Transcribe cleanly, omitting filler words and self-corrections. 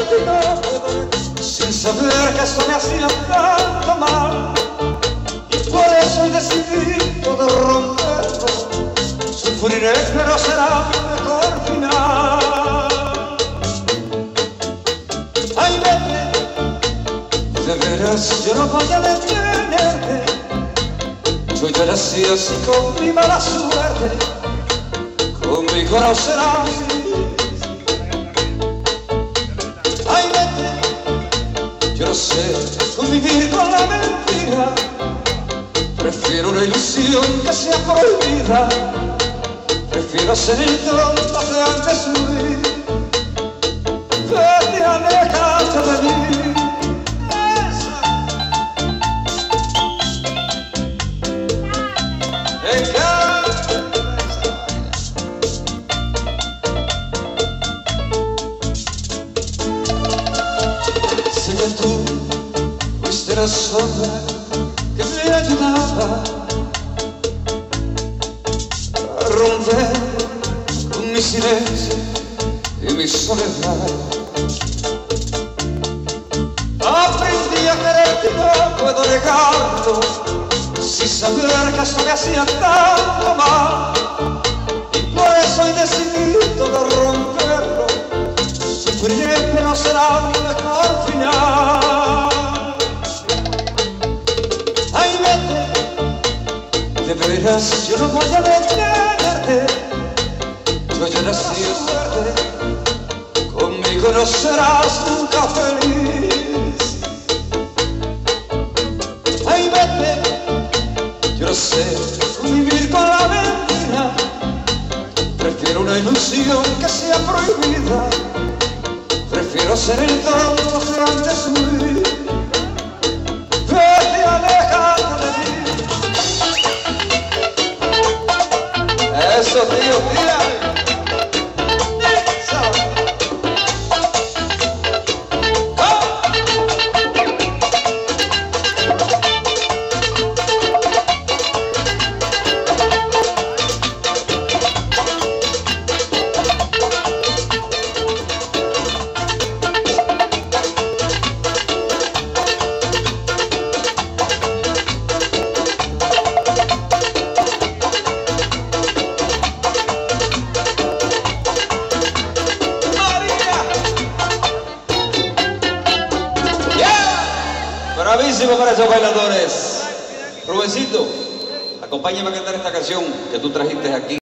quererte y no puedo, sin saber que esto me hacía tanto mal. Y por eso he decidido de romperlo. Sufriré, pero será mi mejor final. Ay, vete, de veras yo no voy a detenerte. Yo ya nací así con mi mala suerte. Conmigo no será feliz. Ay, vete, yo no sé convivir con la mentira. Prefiero una ilusión que sea prohibida. Prefiero ser el tonto que antes huir. Vete, aléjate de mí. Sé que tú fuiste la sombra que me ayudaba a romper con mi silencio y mi soledad. Aprendí a quererte y no puedo negarlo, sin saber que esto me hacía tanto mal. Y por eso he decidido de romperlo. Sufriré, pero será mi mejor final. Ay, vete, de veras yo no voy a detenerte. Yo ya nací a suerte. Conmigo no serás nunca feliz. Ay, vete, yo no sé convivir con la mentira. Prefiero una ilusión que sea prohibida. Prefiero ser el tonto que antes huir. Vete, aléjate de mí. Eso, tío, tira. Bravísimo para esos bailadores. Rubencito, acompáñame a cantar esta canción que tú trajiste aquí.